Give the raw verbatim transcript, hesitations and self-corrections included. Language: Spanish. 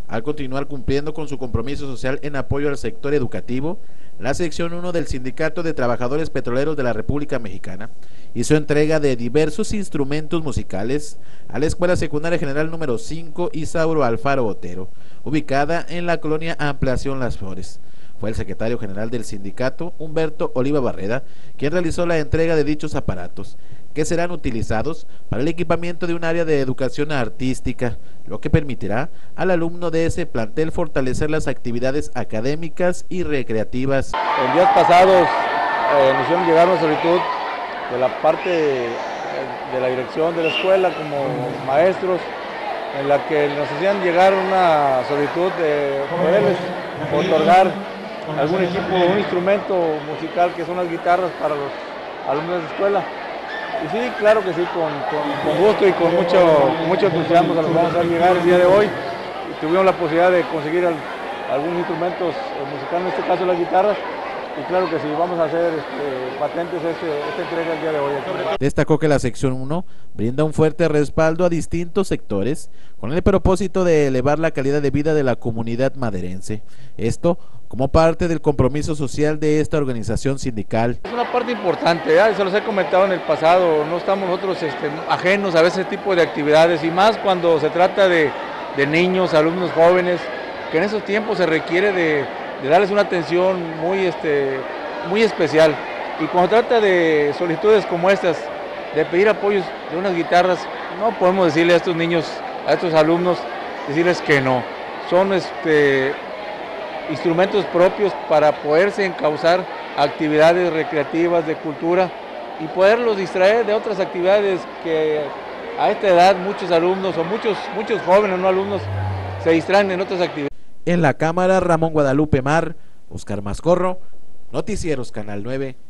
Al continuar cumpliendo con su compromiso social en apoyo al sector educativo, la sección uno del Sindicato de Trabajadores Petroleros de la República Mexicana hizo entrega de diversos instrumentos musicales a la Escuela Secundaria General número cinco Isauro Alfaro Otero, ubicada en la colonia Ampliación Las Flores. Fue el secretario general del sindicato, Humberto Oliva Barreda, quien realizó la entrega de dichos aparatos, que serán utilizados para el equipamiento de un área de educación artística, lo que permitirá al alumno de ese plantel fortalecer las actividades académicas y recreativas. En días pasados eh, nos hicieron llegar una solicitud de la parte de, de la dirección de la escuela como maestros, en la que nos hacían llegar una solicitud de poderles otorgar algún equipo, un instrumento musical que son las guitarras para los alumnos de la escuela. Y sí, claro que sí, con, con, con gusto y con mucho, mucho entusiasmo se los vamos a hacer llegar el día de hoy. Y tuvimos la posibilidad de conseguir al, algunos instrumentos musicales, en este caso las guitarras. Y claro que sí, vamos a hacer este, patentes este, esta entrega el día de hoy. Destacó que la sección uno brinda un fuerte respaldo a distintos sectores con el propósito de elevar la calidad de vida de la comunidad maderense. Esto como parte del compromiso social de esta organización sindical. Es una parte importante, ¿eh? Se los he comentado en el pasado, no estamos nosotros este, ajenos a ese tipo de actividades y más cuando se trata de, de niños, alumnos jóvenes, que en esos tiempos se requiere de, de darles una atención muy, este, muy especial. Y cuando trata de solicitudes como estas, de pedir apoyos de unas guitarras, no podemos decirle a estos niños, a estos alumnos, decirles que no. Son este, instrumentos propios para poderse encauzar actividades recreativas, de cultura y poderlos distraer de otras actividades que a esta edad muchos alumnos o muchos, muchos jóvenes, no alumnos, se distraen en otras actividades. En la cámara, Ramón Guadalupe Mar, Oscar Mascorro, Noticieros Canal nueve.